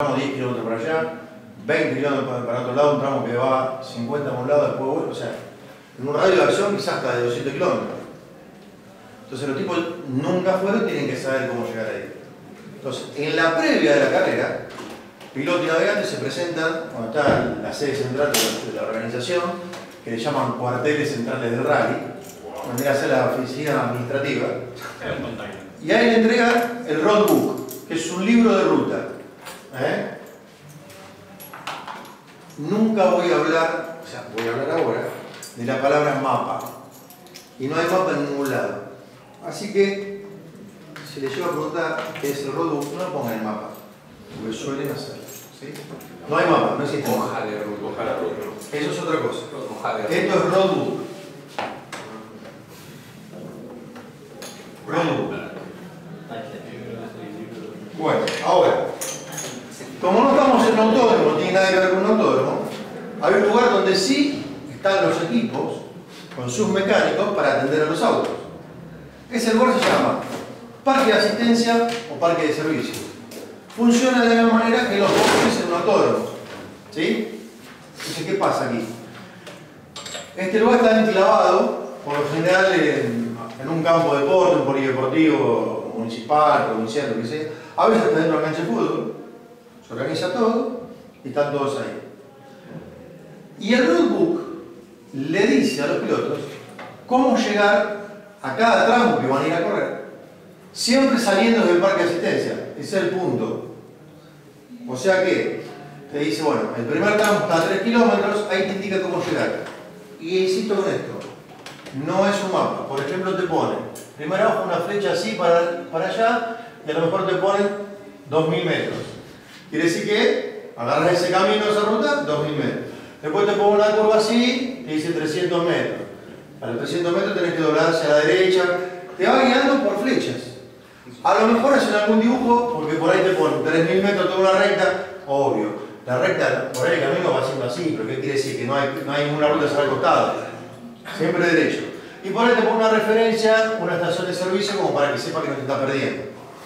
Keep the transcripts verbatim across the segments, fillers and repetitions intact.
tramo diez kilómetros para allá, veinte kilómetros para otro lado, un tramo que va cincuenta para un lado, después vuelve, o sea, en un radio de acción quizás hasta de doscientos kilómetros. Entonces los tipos nunca fueron, tienen que saber cómo llegar ahí. Entonces, en la previa de la carrera, piloto y navegante se presentan, cuando está la sede central de la organización, que le llaman cuarteles centrales del rally, vendría a ser la oficina administrativa, y ahí le entregan el roadbook, que es un libro de ruta. ¿Eh? Nunca voy a hablar, o sea, voy a hablar ahora, de la palabra mapa. Y no hay mapa en ningún lado. Así que, si les llevo a preguntar qué es el roadbook, no pongan el mapa, porque suelen hacerlo. ¿Sí? No hay mapa, no existe. Hoja de ruta. Eso es otra cosa. Hoja de ruta. Esto es roadbook. Roadbook. Bueno, ahora, como no estamos en un autódromo, no tiene nada que ver con un autódromo, hay un lugar donde sí están los equipos con sus mecánicos para atender a los autos. Ese lugar se llama parque de asistencia o parque de servicio. Funciona de la misma manera que los boxes en un autódromo. ¿Sí? Entonces, ¿qué pasa aquí? Este lugar está enclavado, por lo general, en, en un campo de deporte, un polideportivo municipal, provincial, lo que sea. A veces está dentro de la cancha de fútbol. Se organiza todo y están todos ahí. Y el roadbook le dice a los pilotos cómo llegar a cada tramo que van a ir a correr, siempre saliendo del parque de asistencia. Ese es el punto. O sea que te dice, bueno, el primer tramo está a tres kilómetros, ahí te indica cómo llegar. Y insisto con esto, no es un mapa. Por ejemplo, te ponen primero abajo una flecha así para, para allá, y a lo mejor te ponen dos mil metros. Quiere decir que agarras ese camino, esa ruta, dos mil metros. Después te ponen una curva así, te dice trescientos metros. A los trescientos metros tenés que doblar hacia la derecha. Te va guiando por flechas. A lo mejor hacen algún dibujo, porque por ahí te ponen tres mil metros toda una recta, obvio. La recta, por ahí el camino va siendo así, pero ¿qué quiere decir? Que no hay, no hay ninguna ruta hacia el costado. Siempre derecho. Y por ahí te pone una referencia, una estación de servicio, como para que sepa que no te está perdiendo.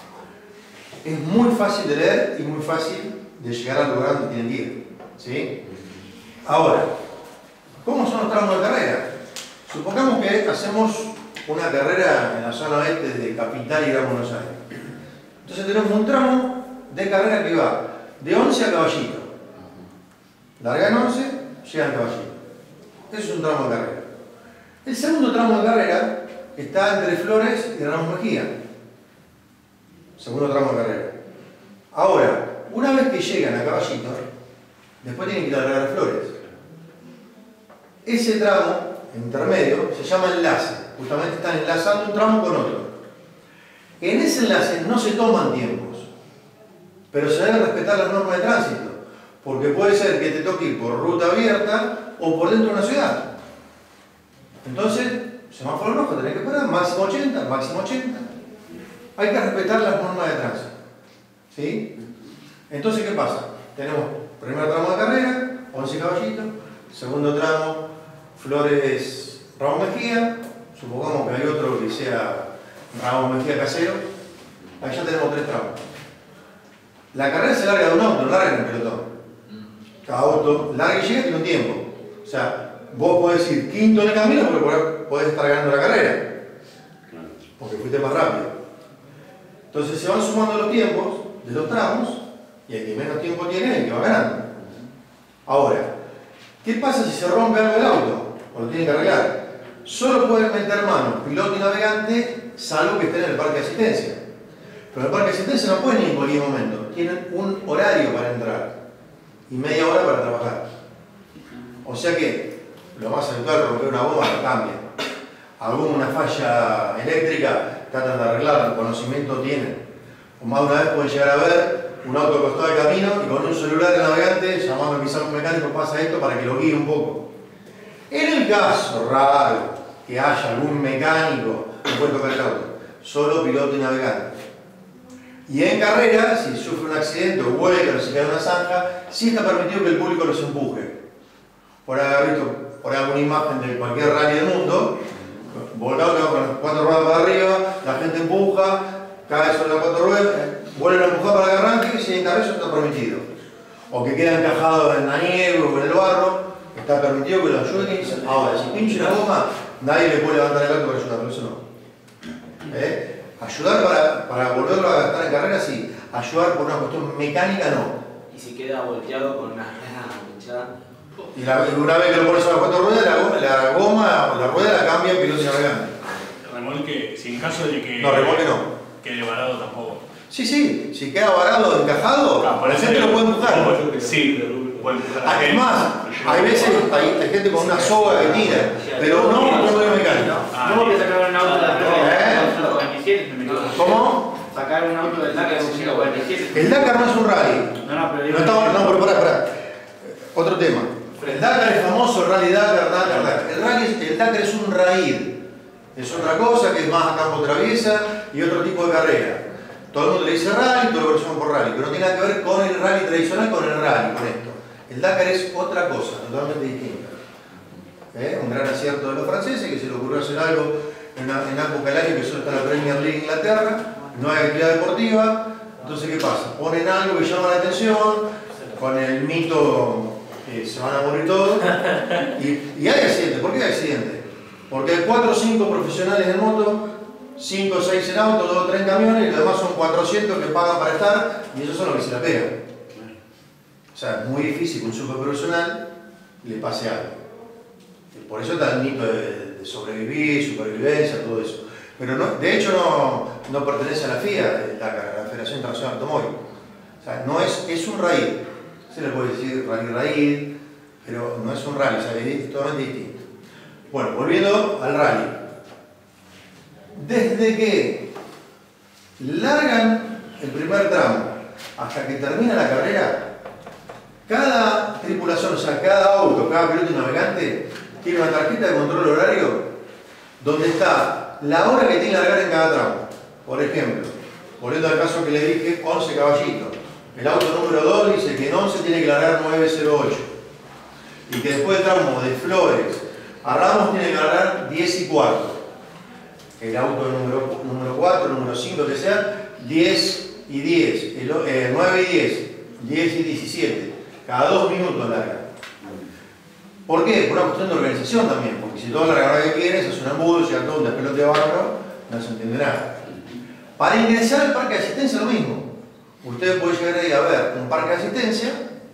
Es muy fácil de leer y muy fácil de llegar al lugar donde tienen que ir. ¿Sí? Ahora, ¿cómo son los tramos de carrera? Supongamos que hacemos una carrera en la zona oeste de Capital y Gran Buenos Aires. Entonces tenemos un tramo de carrera que va de once a Caballito. Larga en once, llega en Caballito. Eso es un tramo de carrera. El segundo tramo de carrera está entre Flores y Ramos Mejía. Segundo tramo de carrera. Ahora, una vez que llegan a Caballito, después tienen que ir a largar a Flores. Ese tramo intermedio se llama enlace. Justamente están enlazando un tramo con otro. En ese enlace no se toman tiempos, pero se deben respetar las normas de tránsito, porque puede ser que te toque ir por ruta abierta o por dentro de una ciudad. Entonces, semáforo rojo, tenés que parar, máximo ochenta, máximo ochenta. Hay que respetar las normas de tránsito. ¿Sí? Entonces, ¿qué pasa? Tenemos primer tramo de carrera, once Caballitos, segundo tramo, Flores, Ramos Mejía, supongamos que hay otro que sea Ramos Mejía Casero, ahí ya tenemos tres tramos. La carrera se larga de un auto, no larga en el pelotón. Cada auto larga y llega tiene un tiempo. O sea, vos podés ir quinto en el camino, pero podés estar ganando la carrera, porque fuiste más rápido. Entonces se van sumando los tiempos de los tramos, y el que menos tiempo tiene, el que va ganando. Ahora, ¿qué pasa si se rompe algo del auto? O lo tienen que arreglar. Solo pueden meter mano piloto y navegante, salvo que estén en el parque de asistencia. Pero en el parque de asistencia no pueden ir en cualquier momento. Tienen un horario para entrar y media hora para trabajar. O sea que lo más habitual es romper una bomba, la cambian. Alguna falla eléctrica, tratan de arreglar, el conocimiento tienen. O más de una vez pueden llegar a ver un auto al costado del camino y con un celular del navegante llamando quizá a un mecánico, pasa esto para que lo guíe un poco. En el caso raro que haya algún mecánico que puede tocar el auto, solo piloto y navegante. Y en carrera, si sufre un accidente o vuelca o se cae en una zanja, sí está permitido que el público los empuje. Por haber visto por alguna imagen de cualquier rally del mundo, volcado con las cuatro ruedas para arriba, la gente empuja, cae sobre las cuatro ruedas, vuelven a empujar para que arranque y si encarga eso está permitido. O que queda encajado en la nieve o en el barro, está permitido que lo ayuden. Ahora, si pinche una goma, nadie le puede levantar el auto para ayudar, pero eso no. ¿Eh? Ayudar para, para volverlo a gastar en carrera, sí. Ayudar por una cuestión mecánica, no. Y si queda volteado con una rueda hinchada. Y la, una vez que lo pones a las cuatro ruedas, la goma, la goma o la rueda la cambia en piloto y navegante. Remolque, si en caso de que. No, remolque no. Quede varado tampoco. Sí, sí, si queda varado, encajado, Ah, la gente lo puede empujar. Sí, puede empujar. Además, hay veces hay, hay gente con una soga que tira, pero no con medio mecánico. ¿Cómo que sacar un auto de la ¿Eh? cuarenta y siete? ¿Cómo? Sacar un auto del Dakar ciento cuarenta y siete. El Dakar no es un rally. No, no, pero digo. No, estamos, no, pero pará, pará. Otro tema. El Dakar es famoso, el rally Dakar, Dakar, Dakar. El, rally es, el Dakar es un raid. Es otra cosa que es más a campo traviesa y otro tipo de carrera. Todo el mundo le dice rally, todo lo versión por rally, pero no tiene nada que ver con el rally tradicional, con el rally, con esto. El Dakar es otra cosa, totalmente distinta. ¿Eh? Un gran acierto de los franceses que se le ocurrió hacer algo en una, en una época del año que solo está la Premier League Inglaterra, no hay actividad deportiva, entonces ¿qué pasa? Ponen algo que llama la atención, con el mito que se van a morir todos, y, y hay accidentes. ¿Por qué hay accidentes? Porque hay cuatro o cinco profesionales en moto, cinco o seis en auto, dos o tres en camiones, y los demás son cuatrocientos que pagan para estar, y esos son los que se la pegan. O sea, es muy difícil que un superprofesional le pase algo. Por eso está el mito de, de sobrevivir, supervivencia, todo eso. Pero no, de hecho no, no pertenece a la F I A, la, la Federación Internacional de Automóvil. O sea, no es, es un raid. Se le puede decir rally raid, pero no es un rally, o sea, es totalmente distinto. Bueno, volviendo al rally. Desde que largan el primer tramo hasta que termina la carrera, cada tripulación, o sea, cada auto, cada piloto y navegante tiene una tarjeta de control horario donde está la hora que tiene que largar en cada tramo. Por ejemplo, volviendo al caso que le dije, once caballitos. El auto número dos dice que en once tiene que largar nueve cero ocho. Y que después del tramo de Flores a Ramos tiene que largar diez y cuarto. El auto número, número cuatro, número cinco, que sea, diez y diez. El, eh, nueve y diez. diez y diecisiete. Cada dos minutos larga. ¿Por qué? Por una cuestión de organización también. Porque si todos largan lo que quieren, se hace un embudo, llega todo un despelote de barro, no se entiende nada. Para ingresar al parque de asistencia, lo mismo. Usted puede llegar ahí a ver un parque de asistencia,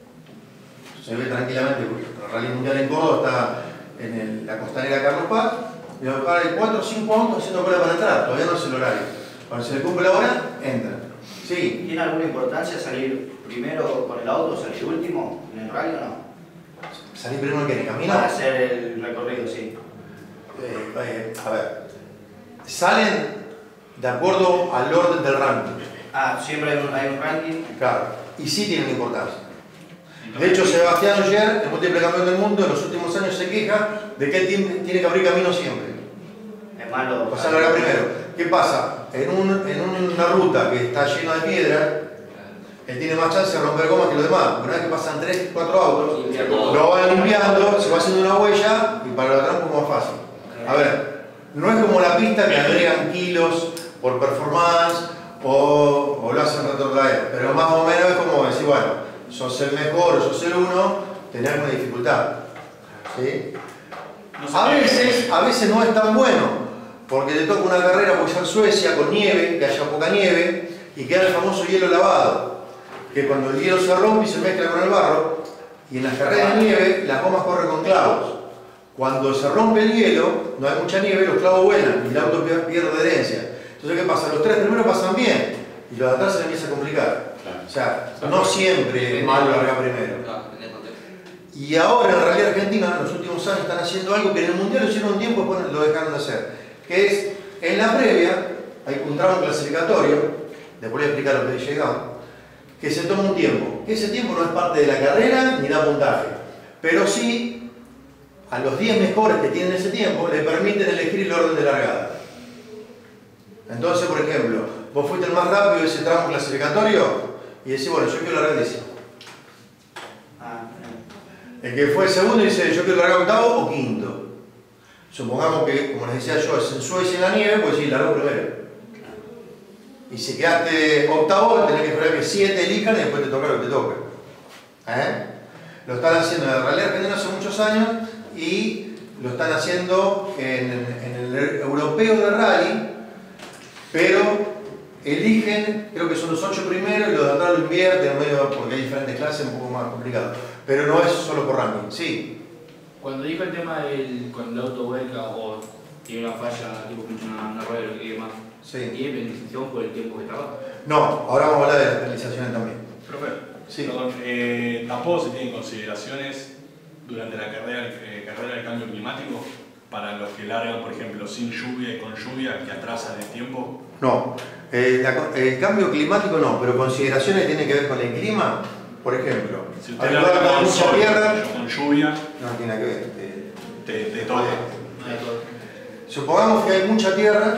se ve tranquilamente, porque el Rally Mundial en Córdoba está en el, la costanera Carlos Paz, y va a buscar hay cuatro o cinco autos haciendo cola para entrar, todavía no es el horario. Cuando se le cumple la hora, entran. Sí. ¿Tiene alguna importancia salir primero con el auto o salir último en el rally o no? ¿Salir primero que en el camino? Para hacer el recorrido, sí. Eh, eh, a ver, salen de acuerdo al orden del ranking. Ah, siempre hay un, hay un ranking. Claro, y sí tienen importancia. De hecho, Sebastián Ogier, el múltiple campeón del mundo, en los últimos años se queja de que él tiene, tiene que abrir camino siempre. Es malo. O sea, largar primero. ¿Qué pasa? En, un, en una ruta que está llena de piedra, él tiene más chance de romper gomas que los demás. Una vez que pasan tres, cuatro autos, lo van limpiando, se va haciendo una huella y para la trampa es más fácil. A ver, no es como la pista que agregan kilos por performance o, o lo hacen retrotraer, pero más o menos es como decir, bueno, sos el mejor o sos el uno, tenés una dificultad. ¿Sí? A veces, a veces no es tan bueno, porque te toca una carrera, puede ser Suecia, con nieve, que haya poca nieve, y queda el famoso hielo lavado, que cuando el hielo se rompe y se mezcla con el barro, y en las carreras de nieve las gomas corren con clavos. Cuando se rompe el hielo, no hay mucha nieve, los clavos vuelan y el auto pierde herencia. Entonces, ¿qué pasa? Los tres primeros pasan bien y los de atrás se les empieza a complicar. O sea, no siempre es malo largar primero. Y ahora en la Rally Argentina, en los últimos años, están haciendo algo que en el Mundial lo hicieron un tiempo y después lo dejaron de hacer. Que es, en la previa, hay un tramo clasificatorio, después voy a explicar lo que he llegado, que se toma un tiempo. Que ese tiempo no es parte de la carrera ni da puntaje. Pero sí, a los diez mejores que tienen ese tiempo, le permiten elegir el orden de largada. Entonces, por ejemplo, vos fuiste el más rápido de ese tramo clasificatorio y decís, bueno, yo quiero largar décimo. El que fue segundo dice, yo quiero largar octavo o quinto. Supongamos que, como les decía yo, es en Suecia en la nieve, pues sí, largo primero. Y si quedaste octavo, tenés que esperar que siete elijan y después te toca lo que te toca. ¿Eh? Lo están haciendo en la Rally Argentina hace muchos años y lo están haciendo en, en el europeo de rally, pero eligen, creo que son los ocho primeros y los de atrás lo invierten, medio, porque hay diferentes clases, un poco más complicado. Pero no es solo por ranking, sí. Cuando dijo el tema del cuando el auto vuelca o tiene una falla, tipo pincha una, una rueda y demás, Sí. ¿tiene penalización por el tiempo que tarda? No, ahora vamos a hablar de las penalizaciones también. Profe, Sí. perdón, eh, tampoco se tienen consideraciones durante la carrera, eh, carrera del cambio climático para los que largan, por ejemplo, sin lluvia y con lluvia, que atrasan el tiempo. No, eh, la- el cambio climático no, pero consideraciones tienen que ver con el clima, por ejemplo. Si Hay usted lugares larga con con mucha sol, tierra, yo con lluvia, no tiene nada que ver. eh, te, te toca. No hay todo. Supongamos que hay mucha tierra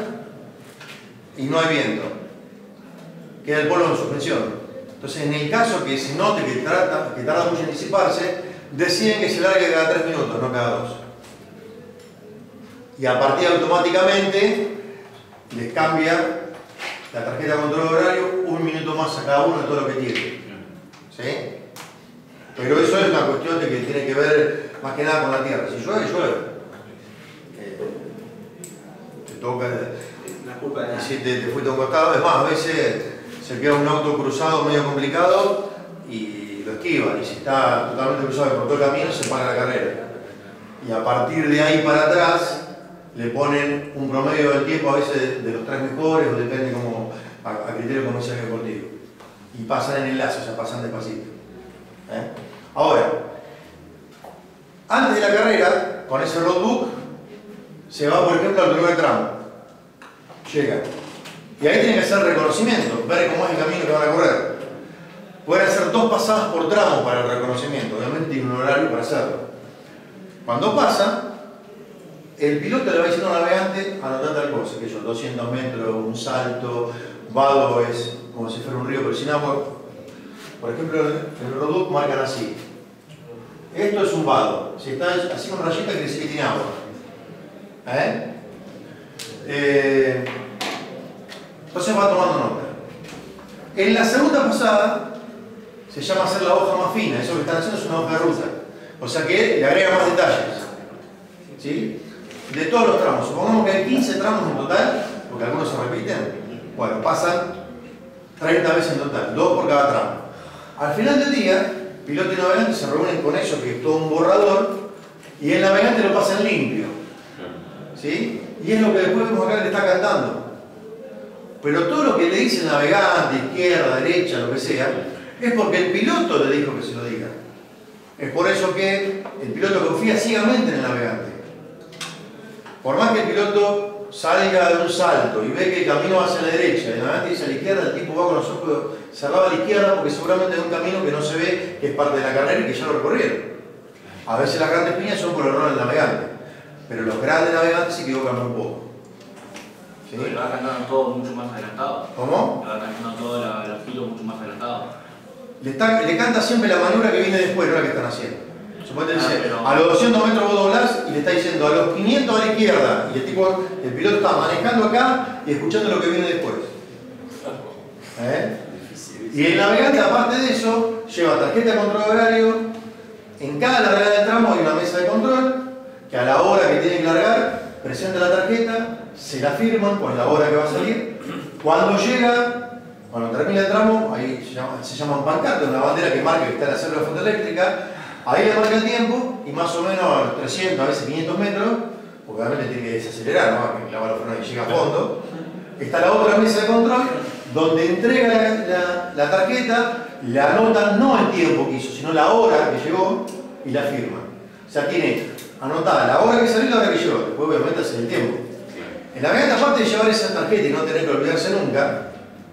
y no hay viento. Queda el polo en suspensión. Entonces, en el caso que se note que, trata, que tarda mucho en disiparse, deciden que se largue cada tres minutos, no cada dos. Y a partir automáticamente les cambia la tarjeta de control horario un minuto más a cada uno de todo lo que tiene. ¿Sí? Pero eso es una cuestión de que tiene que ver más que nada con la tierra. Si llueve, llueve. Eh, te toca. La culpa de Y nada. si te, te fuiste a un costado, es más, a veces se queda un auto cruzado medio complicado y lo esquiva. Y si está totalmente cruzado por todo el camino, se para la carrera. Y a partir de ahí para atrás, le ponen un promedio del tiempo, a veces de, de los tres mejores, o depende como, a, a criterio comercial deportivo. Y pasan en enlace, o sea, pasan despacito. ¿Eh? Ahora, antes de la carrera, con ese roadbook, se va, por ejemplo, al primer tramo. Llega. Y ahí tienen que hacer reconocimiento, ver cómo es el camino que van a correr. Pueden hacer dos pasadas por tramo para el reconocimiento, obviamente tiene un horario para hacerlo. Cuando pasa, el piloto le va diciendo al navegante, anotá tal cosa, que yo, doscientos metros, un salto, vado es como si fuera un río pero sin agua. Por ejemplo, en el roadbook marcan así. Esto es un vado. Si está así con rayita, quiere decir que tiene agua. ¿Eh? Eh, entonces va tomando nota. En la segunda pasada se llama hacer la hoja más fina. Eso que están haciendo es una hoja de ruta. O sea que le agrega más detalles. ¿Sí? De todos los tramos. Supongamos que hay quince tramos en total, porque algunos se repiten. Bueno, pasan treinta veces en total, dos por cada tramo. Al final del día, piloto y navegante se reúnen con ellos, que es todo un borrador, y el navegante lo pasa en limpio. ¿Sí? Y es lo que después vemos acá que le está cantando. Pero todo lo que le dice el navegante, izquierda, derecha, lo que sea, es porque el piloto le dijo que se lo diga. Es por eso que el piloto confía ciegamente en el navegante. Por más que el piloto salga de un salto y ve que el camino va hacia la derecha y el navegante dice a la izquierda, el tipo va con los ojos cerrados a la izquierda porque seguramente hay un camino que no se ve, que es parte de la carrera y que ya lo recorrieron. A veces las grandes piñas son por error del navegante, pero los grandes navegantes se equivocan muy poco. ¿Sí? Pero va cantando todo mucho más adelantado. ¿Cómo? Va cantando todo la- los kilos mucho más adelantado. Le, está- le canta siempre la maniobra que viene después, no la que están haciendo. Suponete Ah, dice, pero- a los doscientos metros vos doblás y le está diciendo a los quinientos a la izquierda. Y el tipo, el piloto está manejando acá y escuchando lo que viene después. ¿Eh? Y el navegante, aparte de eso, lleva tarjeta de control horario. En cada largada del tramo hay una mesa de control que a la hora que tiene que largar, presenta la tarjeta, se la firman con la hora que va a salir. Cuando llega, cuando termina el tramo, ahí se llama, se llama un pancarte, una bandera que marca que está en la célula fotoeléctrica. Ahí le marca el tiempo y más o menos a los trescientos, a veces quinientos metros, porque obviamente tiene que desacelerar, ¿no? Que clava los frenos y llega a fondo. Está la otra mesa de control donde entrega la, la, la tarjeta, le anotan no el tiempo que hizo, sino la hora que llegó y la firma. O sea, tiene anotada la hora que salió y la hora que llegó. Después obviamente hace el tiempo. El navegante, aparte de llevar esa tarjeta y no tener que olvidarse nunca,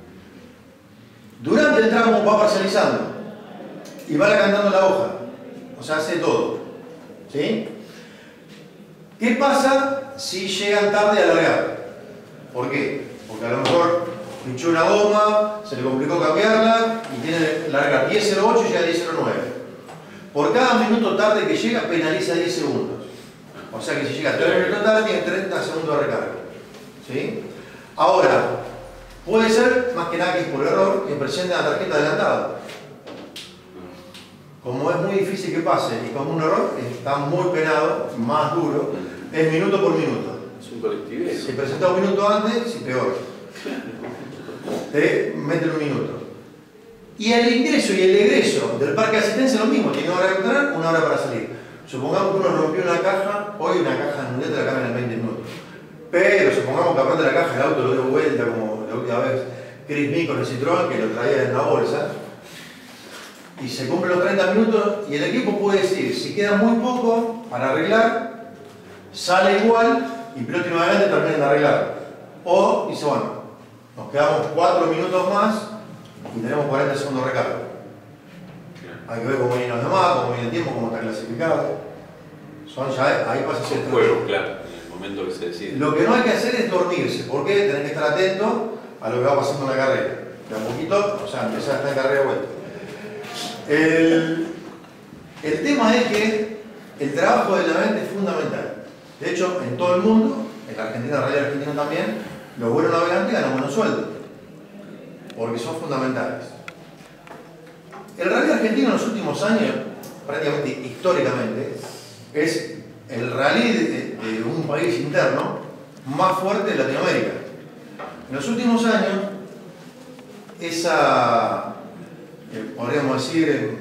durante el tramo va parcializando y va cantando la hoja. O sea, hace todo. ¿Sí? ¿Qué pasa si llegan tarde a largar? ¿Por qué? Porque a lo mejor pinchó una goma, se le complicó cambiarla y tiene que largar diez cero ocho y llega a diez cero nueve. Por cada minuto tarde que llega, penaliza diez segundos. O sea que si llega tres minutos tarde, tiene treinta segundos de recarga. ¿Sí? Ahora, Puede ser, más que nada que es por error, que presenten la tarjeta adelantada. Como es muy difícil que pase y como un error, está muy penado, más duro, es minuto por minuto. Es un colectivo. Si presenta un minuto antes, si peor. Te meten un minuto. Y el ingreso y el egreso del parque de asistencia es lo mismo, tiene una hora de entrar, una hora para salir. Supongamos que uno rompió una caja, hoy una caja de mundial te la cambian en veinte minutos. Pero supongamos que aparte de la caja el auto lo dio vuelta, como la última vez Chris Mee con el Citroën, que lo traía en la bolsa. Y se cumplen los treinta minutos y el equipo puede decir, si queda muy poco para arreglar, sale igual y piloto y navegante terminan de arreglar. O dice, bueno, nos quedamos cuatro minutos más y tenemos cuarenta segundos de recarga. Hay que ver cómo vienen los demás, cómo viene el tiempo, cómo está clasificado. Son ya, ahí pasa a ser un juego, claro, en el momento que se decide. Lo que no hay que hacer es dormirse, porque tenés que estar atento a lo que va pasando en la carrera. De a poquito, o sea, empezar a estar en carrera de vuelta. El, el tema es que el trabajo del navegante es fundamental. De hecho, en todo el mundo, en la Argentina, en realidad Argentina también, los buenos navegantes ganan buenos sueldos, porque son fundamentales. El rally argentino en los últimos años, prácticamente históricamente, es el rally de, de un país interno más fuerte de Latinoamérica. En los últimos años, esa, eh, podríamos decir, eh,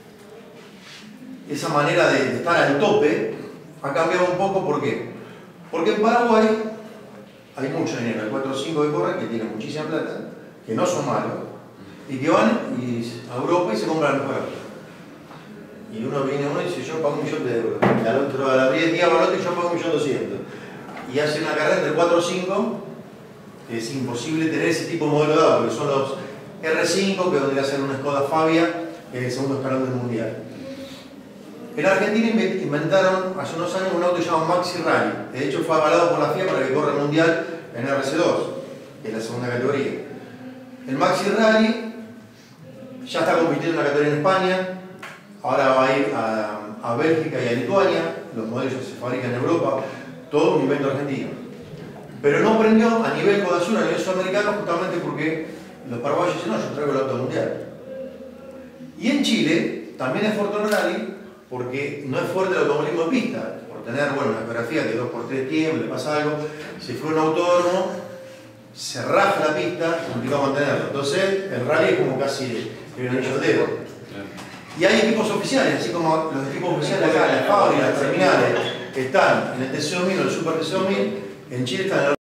esa manera de, de estar al tope ha cambiado un poco. ¿Por qué? Porque en Paraguay hay mucho dinero, hay cuatro o cinco que corren que tienen muchísima plata, que no son malos, y que van y, a Europa y se compran el mejor auto. Y uno viene uno y dice, yo pago un millón de euros. Y al otro, a la diez días va al otro y yo pago un millón doscientos. Y hace una carrera entre cuatro o cinco, que es imposible tener ese tipo de modelo de auto, que son los R cinco, que vendría a ser una Skoda Fabia, que es el segundo escalón del mundial. En Argentina inventaron hace unos años un auto llamado Maxi Rally, que de hecho fue avalado por la F I A para que corra el mundial en R C dos, que es la segunda categoría. El Maxi Rally ya está compitiendo en la categoría en España, ahora va a ir a, a Bélgica y a Lituania, los modelos ya se fabrican en Europa, todo un invento argentino. Pero no prendió a nivel Coda Sur, a nivel sudamericano, justamente porque los paraguayos dicen, no, yo traigo el auto mundial. Y en Chile también es fuerte el rally, porque no es fuerte el automovilismo de pista, por tener, bueno, una geografía que dos por tres tiempos, le pasa algo, si fue un autódromo, se raja la pista, es complicado mantenerlo. Entonces, el rally es como casi el anillo de dedo. Y hay equipos oficiales, así como los equipos oficiales acá, las fábricas, las terminales, que están en el T C dos mil o el Super T C dos mil, en Chile están en el